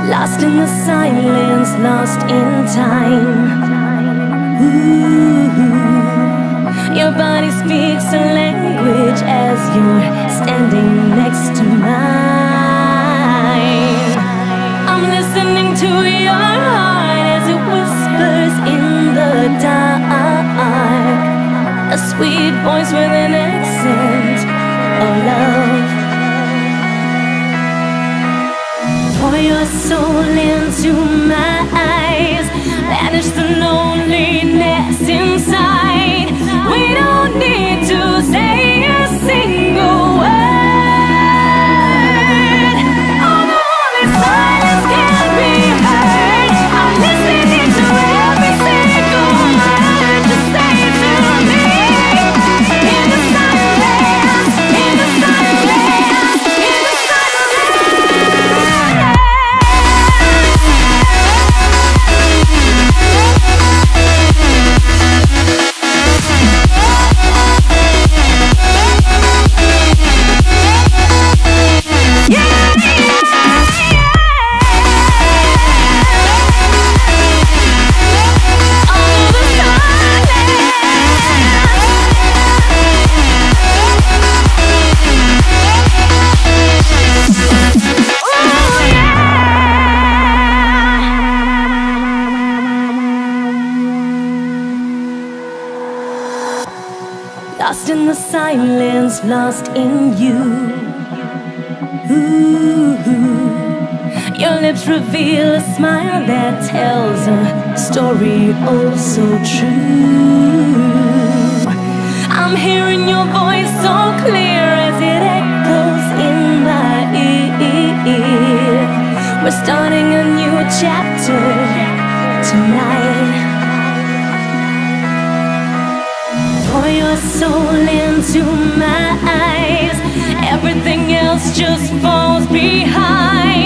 Lost in the silence, lost in time. Ooh, your body speaks a language as you're standing next to mine. I'm listening to your heart as it whispers in the dark. A sweet voice with an accent of love. Pour your soul into my eyes. Banish the loneliness inside. We don't need to say a single word. All the holy silence can be heard. I'm listening to every single word you say to me. In the silence, in the silence, in the silence. Lost in the silence, lost in you. Ooh, your lips reveal a smile that tells a story oh so true. I'm hearing your voice so clear as it echoes in my ear. We're starting a new chapter tonight. Pour your soul into my eyes. Everything else just falls behind.